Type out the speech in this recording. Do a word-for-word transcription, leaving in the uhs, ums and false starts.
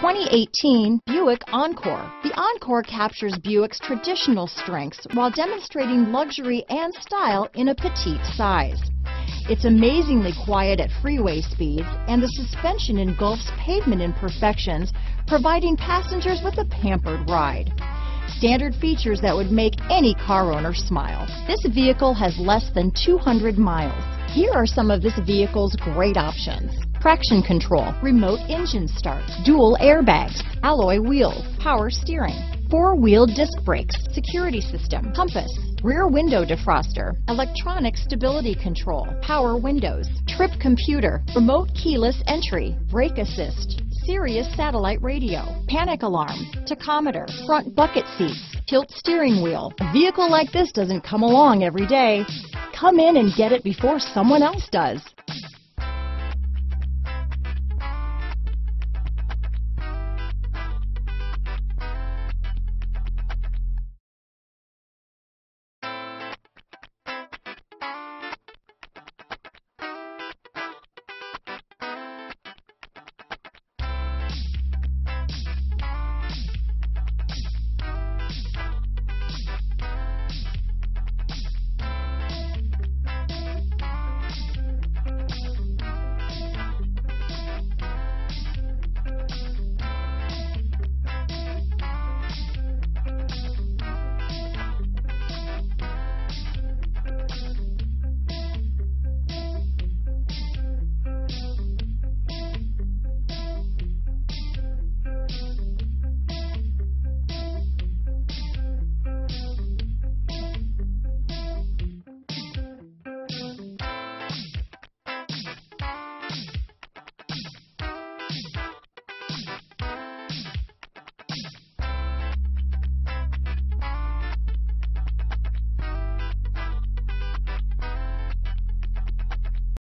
twenty eighteen Buick Encore. The Encore captures Buick's traditional strengths while demonstrating luxury and style in a petite size. It's amazingly quiet at freeway speeds, and the suspension engulfs pavement imperfections, providing passengers with a pampered ride. Standard features that would make any car owner smile. This vehicle has less than two hundred miles. Here are some of this vehicle's great options: traction control, remote engine start, dual airbags, alloy wheels, power steering, four-wheel disc brakes, security system, compass, rear window defroster, electronic stability control, power windows, trip computer, remote keyless entry, brake assist, Sirius satellite radio, panic alarm, tachometer, front bucket seats, tilt steering wheel. A vehicle like this doesn't come along every day. Come in and get it before someone else does.